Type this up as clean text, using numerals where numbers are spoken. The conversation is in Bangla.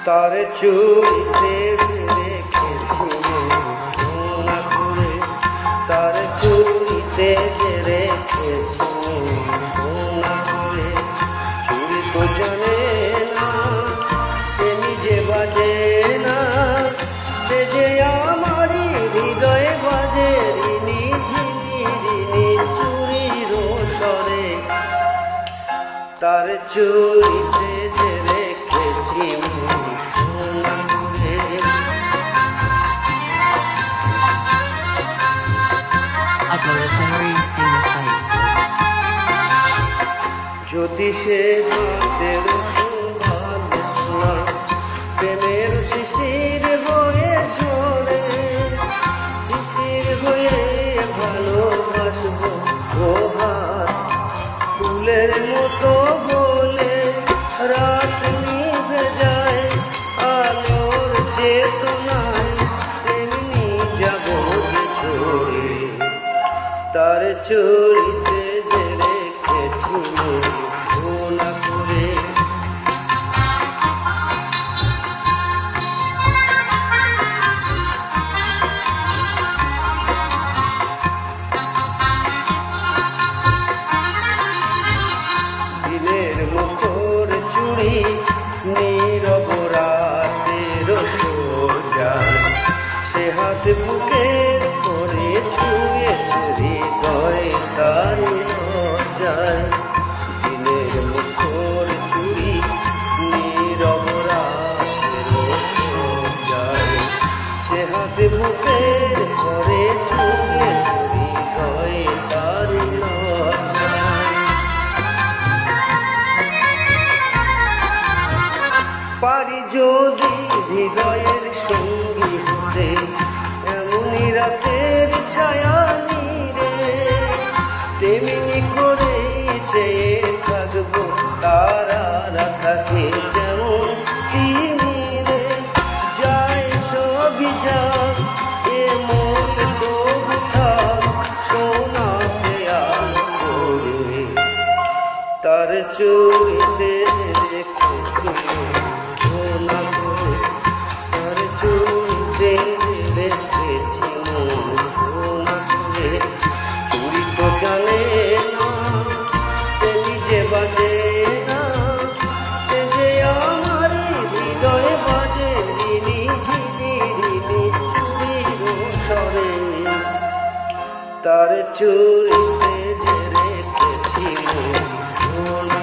তার চুড়িতে রেখেছি সোনা করে, তার চুড়িতে রেখেছি সোনা করে। চুড়ি তো জানে না, সে নিজে বাজে না, সে যে আমারই হৃদয়ে বাজে রিনি ঝিনি রিনি চুড়ির স্বরে। তার চুড়িতে রেখেছি সোনা করে। যদি সে জানতের ভালোবাসা প্রেমের শিশির হয়ে ঝরে, শিশির হয়ে ভালোবাসবো ও হাত ফুলের মতো বলে রাত নিভে যায় আলোর চেতনায় এমনি যাব ছড়ে। তার চুড়িতে যে রেখেছি সোনা করে। দিনের মুখর চুড়ি নীরব রাতের সোজায়, সে হাত বুকের করে ছুঁয়েছে হৃদয় তার লজ্জায়। দিনের মুখর চুড়ি নীরব রাতের সোজায়, সে হাত বুকের করে ছুঁয়েছে হৃদয় তার লজ্জায়। পারি যদি হৃদয়ের সঙ্গী হতে এমনি রাতের ছায়া নিরে, তেমনি করে চেয়ে থাকবো তারা থাকে যেমন তিমিরে। যায় সবই যাক এ মন তবু থাক সোনা দেয়াল করে। তার চুড়িতে রেখেছি সোনা করে, তার চুড়িতে রেখেছি সোনা করে। চুড়ি তো জানে না, সে নিজে বাজে না, সে যে আমার হৃদয়ে বাজে রিনি ঝিনি রিনি চুড়ির স্বরে। তার চুড়িতে যে রেখেছি সোনা